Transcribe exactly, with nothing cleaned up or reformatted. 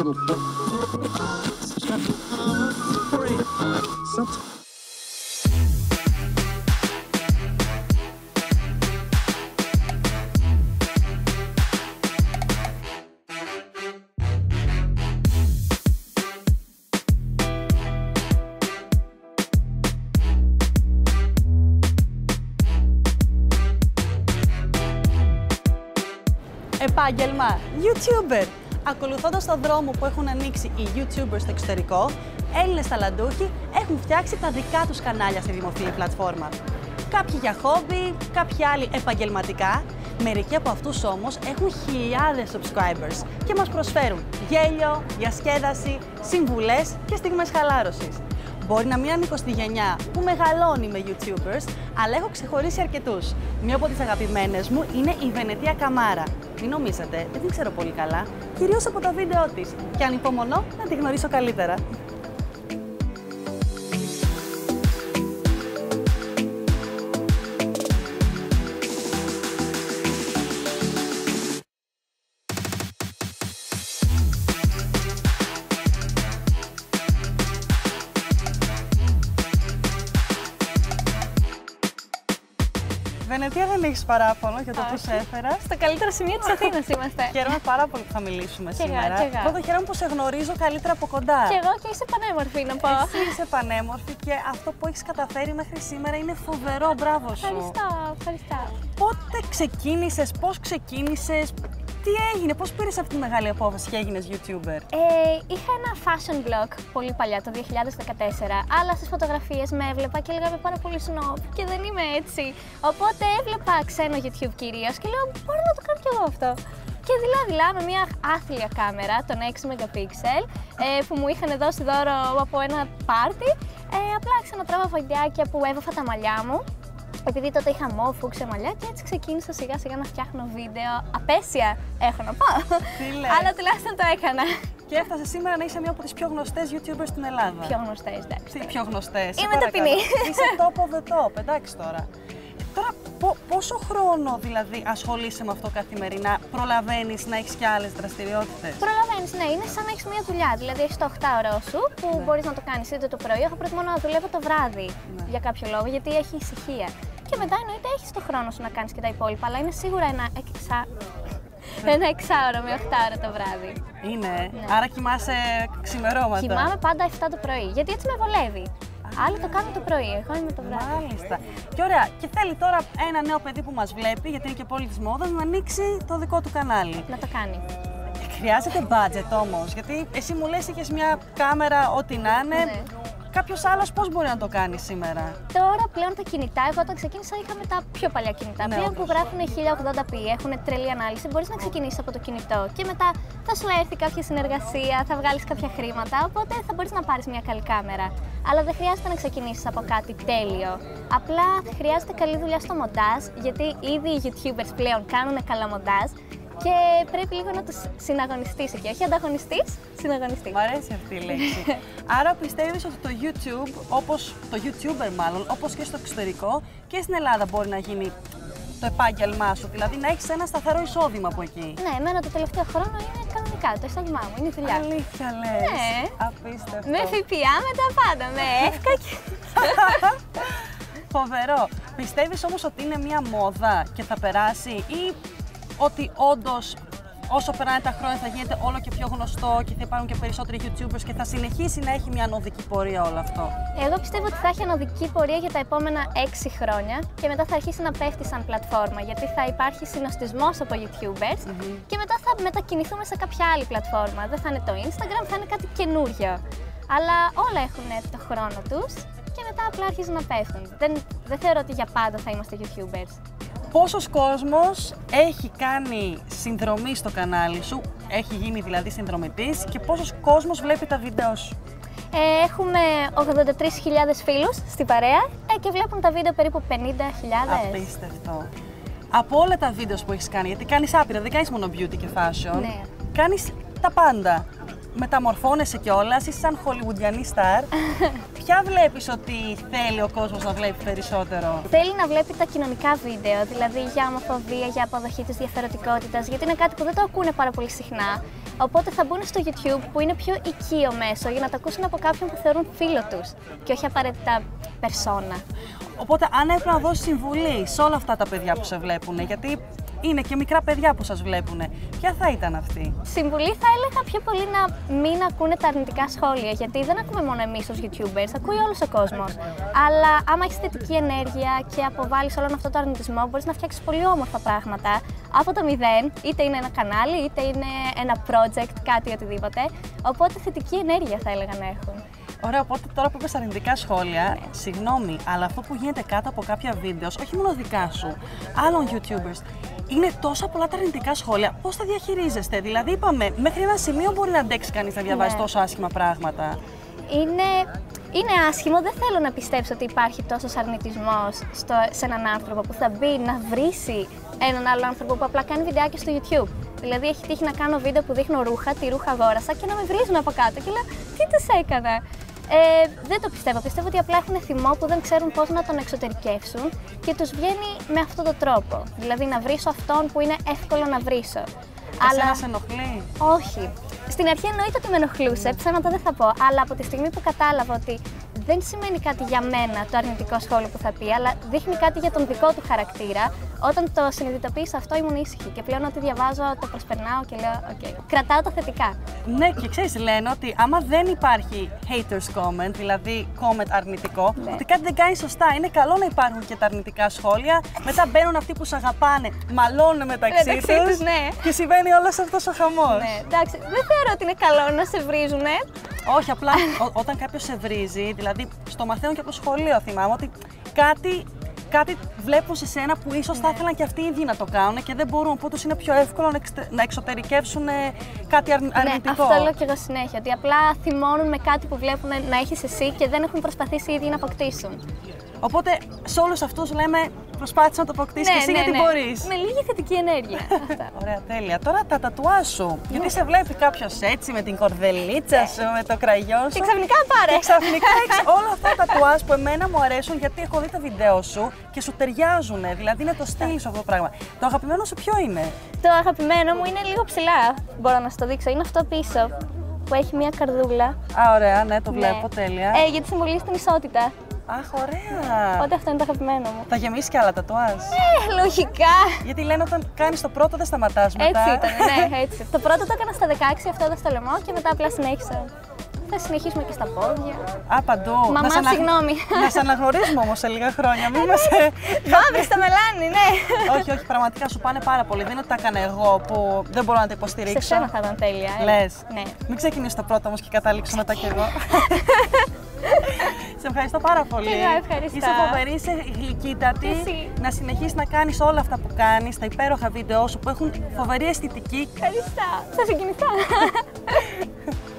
Επάγγελμα YouTuber. Ακολουθώντας τον δρόμο που έχουν ανοίξει οι YouTubers στο εξωτερικό, Έλληνες ταλαντούχοι έχουν φτιάξει τα δικά τους κανάλια στη δημοφιλή πλατφόρμα. Κάποιοι για χόμπι, κάποιοι άλλοι επαγγελματικά. Μερικοί από αυτούς όμως έχουν χιλιάδες subscribers και μας προσφέρουν γέλιο, διασκέδαση, συμβουλές και στιγμές χαλάρωσης. Μπορεί να μην ανήκω στη γενιά που μεγαλώνει με YouTubers, αλλά έχω ξεχωρίσει αρκετούς. Μία από τις αγαπημένες μου είναι η Βενετία Καμάρα. Μην νομίζετε, δεν την ξέρω πολύ καλά, κυρίως από τα βίντεο της. Και ανυπομονώ να τη γνωρίσω καλύτερα. Βενετία, δεν έχεις παράπονο για το που σε έφερα. Στο καλύτερο σημείο της Αθήνας είμαστε. Χαίρομαι πάρα πολύ που θα μιλήσουμε και σήμερα. Εγώ, και Πρώτον, χαίρομαι που σε γνωρίζω καλύτερα από κοντά. Και εγώ και είσαι πανέμορφη, να πω. Εσύ είσαι πανέμορφη και αυτό που έχεις καταφέρει μέχρι σήμερα είναι φοβερό. Μπράβο σου. Ευχαριστώ, ευχαριστώ. Πότε ξεκίνησες, πώς ξεκίνησες, τι έγινε, πώς πήρες αυτή τη μεγάλη απόφαση και έγινες YouTuber? Ε, είχα ένα fashion blog πολύ παλιά, το δύο χιλιάδες δεκατέσσερα, αλλά στις φωτογραφίες με έβλεπα και έλεγα πάρα πολύ snob και δεν είμαι έτσι. Οπότε έβλεπα ξένο YouTube κυρίως και λέω μπορώ να το κάνω κι εγώ αυτό. Και δειλά-δειλά με μια άθλια κάμερα, τον έξι μεγαπίξελ, ε, που μου είχαν δώσει δώρο από ένα πάρτι, ε, απλά ξανατράβα βιντεάκια που έβαφα τα μαλλιά μου. Επειδή τότε είχα μόφου, ξεμαλιά και έτσι ξεκίνησα σιγά σιγά να φτιάχνω βίντεο. Απέσια έχω να πω, αλλά τουλάχιστον το έκανα. Και έφτασε σήμερα να είσαι μία από τις πιο γνωστές YouTubers στην Ελλάδα. Πιο γνωστές, εντάξει. Τι πιο γνωστές? Είμαι ταπεινή. Είσαι top of the top, εντάξει τώρα. Τώρα, πο, πόσο χρόνο δηλαδή ασχολείσαι με αυτό καθημερινά, προλαβαίνεις να έχεις και άλλες δραστηριότητες? Προλαβαίνεις, ναι, είναι σαν να έχεις μια δουλειά. Δηλαδή έχεις το οκτάωρό σου που ναι. μπορείς να το κάνεις είτε το πρωί. Εγώ προτιμώ να δουλεύω το βράδυ ναι. για κάποιο λόγο, γιατί έχει ησυχία. Και μετά εννοείται έχεις το χρόνο σου να κάνεις και τα υπόλοιπα, αλλά είναι σίγουρα ένα εξά... ένα εξάωρο με οχτάωρο το βράδυ. Είναι, ναι. άρα κοιμάσαι ξημερώματα. Κοιμάμαι πάντα εφτά το πρωί, γιατί έτσι με βολεύει. Άλλοι το κάνουν το πρωί, εγώ είμαι το βράδυ. Μάλιστα. Και ωραία, και θέλει τώρα ένα νέο παιδί που μας βλέπει, γιατί είναι και πολύ της μόδας, να ανοίξει το δικό του κανάλι. Να το κάνει. Χρειάζεται budget όμως, γιατί εσύ μου λες είχες μια κάμερα, ό,τι να είναι. Ναι. Κάποιος άλλος πώς μπορεί να το κάνει σήμερα? Τώρα πλέον τα κινητά, εγώ όταν ξεκίνησα είχαμε τα πιο παλιά κινητά. Ναι, πλέον που γράφουν χίλια ογδόντα πι, έχουν τρελή ανάλυση, μπορείς να ξεκινήσεις από το κινητό και μετά θα σου έρθει κάποια συνεργασία, θα βγάλεις κάποια χρήματα, οπότε θα μπορείς να πάρεις μια καλή κάμερα. Αλλά δεν χρειάζεται να ξεκινήσεις από κάτι τέλειο. Απλά χρειάζεται καλή δουλειά στο μοντάζ, γιατί ήδη οι YouTubers πλέον κάνουν καλά μοντάζ. Και πρέπει λίγο να τους συναγωνιστείς εκεί, όχι ανταγωνιστής, συναγωνιστής. Μ' αρέσει αυτή η λέξη. Άρα πιστεύεις ότι το YouTube, όπως το YouTuber μάλλον, όπως και στο εξωτερικό και στην Ελλάδα μπορεί να γίνει το επάγγελμά σου, δηλαδή να έχεις ένα σταθερό εισόδημα από εκεί? Ναι, εμένα το τελευταίο χρόνο είναι κανονικά, το εισόδημά μου, είναι η δουλειά. Αλήθεια λες? Ναι. Απίστευτο. Με ΦΠΑ, με τα πάντα, με εύκα και... Φοβερό. Πιστεύεις όμως ότι είναι μια μόδα και θα περάσει ή ότι όντως όσο περνάνε τα χρόνια θα γίνεται όλο και πιο γνωστό και θα υπάρχουν και περισσότεροι YouTubers και θα συνεχίσει να έχει μια ανωδική πορεία όλο αυτό? Εγώ πιστεύω ότι θα έχει ανωδική πορεία για τα επόμενα έξι χρόνια και μετά θα αρχίσει να πέφτει σαν πλατφόρμα, γιατί θα υπάρχει συνοστισμός από YouTubers mm-hmm. και μετά θα μετακινηθούμε σε κάποια άλλη πλατφόρμα. Δεν θα είναι το Instagram, θα είναι κάτι καινούριο. Αλλά όλα έχουν το χρόνο τους και μετά απλά αρχίζουν να πέφτουν. Δεν, δεν θεωρώ ότι για πάντα θα είμαστε YouTubers. Πόσος κόσμος έχει κάνει συνδρομή στο κανάλι σου, έχει γίνει δηλαδή συνδρομητής, και πόσος κόσμος βλέπει τα βίντεο σου? Ε, έχουμε ογδόντα τρεις χιλιάδες φίλους στην παρέα ε, και βλέπουν τα βίντεο περίπου πενήντα χιλιάδες. Απίστευτο. Από όλα τα βίντεο που έχεις κάνει, γιατί κάνεις άπειρα, δεν κάνεις μόνο beauty και fashion, ναι. κάνεις τα πάντα. μεταμορφώνεσαι κιόλας, είσαι σαν χολιγουντιανή στάρ. Ποια βλέπεις ότι θέλει ο κόσμος να βλέπει περισσότερο? Θέλει να βλέπει τα κοινωνικά βίντεο, δηλαδή για ομοφοβία, για αποδοχή της διαφορετικότητας, γιατί είναι κάτι που δεν το ακούνε πάρα πολύ συχνά. Οπότε θα μπουν στο YouTube που είναι πιο οικείο μέσο για να το ακούσουν από κάποιον που θεωρούν φίλο τους και όχι απαραίτητα περσόνα. Οπότε, αν έπρεπε να δώσει συμβουλή σε όλα αυτά τα παιδιά που σε βλέπουν, γιατί είναι και μικρά παιδιά που σας βλέπουν, ποια θα ήταν αυτή? Συμβουλή θα έλεγα πιο πολύ να μην ακούνε τα αρνητικά σχόλια, γιατί δεν ακούμε μόνο εμείς ως YouTubers, ακούει όλος ο κόσμος. Αλλά άμα έχεις θετική ενέργεια και αποβάλεις όλον αυτό το αρνητισμό, μπορείς να φτιάξεις πολύ όμορφα πράγματα από το μηδέν, είτε είναι ένα κανάλι, είτε είναι ένα project, κάτι οτιδήποτε. Οπότε θετική ενέργεια θα έλεγα να έχουν. Ωραία, οπότε τώρα που είπες αρνητικά σχόλια, ναι. Συγγνώμη, αλλά αυτό που γίνεται κάτω από κάποια βίντεο, όχι μόνο δικά σου, άλλων YouTubers, είναι τόσα πολλά τα αρνητικά σχόλια. Πώς τα διαχειρίζεστε? Δηλαδή, είπαμε, μέχρι ένα σημείο μπορεί να αντέξει κανείς να διαβάζει ναι. τόσο άσχημα πράγματα. Είναι, είναι άσχημο, δεν θέλω να πιστέψω ότι υπάρχει τόσος αρνητισμός στο, σε έναν άνθρωπο που θα μπει να βρίσει έναν άλλο άνθρωπο που απλά κάνει βιντεάκια στο YouTube. Δηλαδή, έχει τύχει να κάνω βίντεο που δείχνω ρούχα, τι ρούχα αγόρασα και να με βρίζουν από κάτω. Και λέω, τι τους έκανα? Ε, δεν το πιστεύω. Πιστεύω ότι απλά έχουν θυμό που δεν ξέρουν πώς να τον εξωτερικεύσουν και τους βγαίνει με αυτόν τον τρόπο. Δηλαδή, να βρίσω αυτόν που είναι εύκολο να βρίσω. Εσένα σε ενοχλεί? Όχι. Στην αρχή εννοείται ότι με ενοχλούσε, ψέματα δεν θα πω, αλλά από τη στιγμή που κατάλαβα ότι δεν σημαίνει κάτι για μένα το αρνητικό σχόλιο που θα πει, αλλά δείχνει κάτι για τον δικό του χαρακτήρα. Όταν το συνειδητοποίησα αυτό, ήμουν ήσυχη και πλέον ό,τι διαβάζω το προσπερνάω και λέω: OK, κρατάω τα θετικά. Ναι, και ξέρεις, λένε ότι άμα δεν υπάρχει haters comment, δηλαδή comment αρνητικό, ναι. ότι κάτι δεν κάνει σωστά. Είναι καλό να υπάρχουν και τα αρνητικά σχόλια. Μετά μπαίνουν αυτοί που σε αγαπάνε, μαλώνουν μεταξύ, μεταξύ τους ναι. και συμβαίνει όλος αυτός ο χαμός. Ναι, εντάξει, δεν θεωρώ ότι είναι καλό να σε βρίζουνε. Όχι, απλά ό, όταν κάποιος σε βρίζει, δηλαδή στο μαθαίνω και από το σχολείο θυμάμαι ότι κάτι, κάτι βλέπουν σε σένα που ίσως ναι. θα ήθελαν και αυτοί οι ίδιοι να το κάνουν και δεν μπορούν, οπότε είναι πιο εύκολο να, εξ, να εξωτερικεύσουν κάτι αρ, αρνητικό. Ναι, αυτό λέω και εγώ συνέχεια, ότι απλά θυμώνουν με κάτι που βλέπουν να έχεις εσύ και δεν έχουν προσπαθήσει οι ίδιοι να αποκτήσουν. Οπότε σε όλους αυτούς λέμε προσπάθησε να το αποκτήσεις ναι, και εσύ ναι, γιατί ναι. μπορείς. Με λίγη θετική ενέργεια. Ωραία, τέλεια. Τώρα τα τατουάζ σου. Ναι. Γιατί σε βλέπει κάποιος έτσι με την κορδελίτσα ναι. σου, με το κραγιό σου. Και ξαφνικά πάρε. Και ξαφνικά έχεις όλα αυτά τα τατουάζ που εμένα μου αρέσουν γιατί έχω δει τα βίντεο σου και σου ταιριάζουν. Δηλαδή είναι το στυλ σου αυτό το πράγμα. Το αγαπημένο σου ποιο είναι? Το αγαπημένο μου είναι λίγο ψηλά. Μπορώ να σου το δείξω. Είναι αυτό πίσω που έχει μια καρδούλα. Α, ωραία, ναι, το βλέπω, ναι. τέλεια. Ε, γιατί συμβολίζει την ισότητα. Αχ, ωραία! Οπότε αυτό είναι το αγαπημένο μου. Θα γεμίσει κι άλλα τατουάζ. Ναι, λογικά. Γιατί λένε όταν κάνεις το πρώτο δεν σταματάς μετά. Έτσι ήταν, ναι, έτσι. Το πρώτο το έκανα στα δεκαέξι, αυτό ήταν στο λαιμό και μετά απλά συνέχισα. Θα συνεχίσουμε και στα πόδια. Α, παντού. Μαμά, να συγγνώμη. Να σε αναγνωρίζουμε όμως σε λίγα χρόνια. Μην μας... Μαύρη στο μελάνι, ναι. Όχι, όχι, πραγματικά σου πάνε πάρα πολύ. Δεν είναι ότι τα έκανα εγώ που δεν μπορώ να τα υποστηρίξω. Σε σένα θα ήταν τέλεια. Ε. Λες. Ναι. Μην ξεκινήσω το πρώτο όμως και καταλήξω μετά κι εγώ. Σε ευχαριστώ πάρα πολύ. Εγώ ευχαριστώ. Είσαι φοβερή, είσαι γλυκύτατη. Εσύ. Να συνεχίσεις να κάνεις όλα αυτά που κάνεις, τα υπέροχα βίντεο σου που έχουν φοβερή αισθητική. Ευχαριστώ. Θα συγκινηθώ.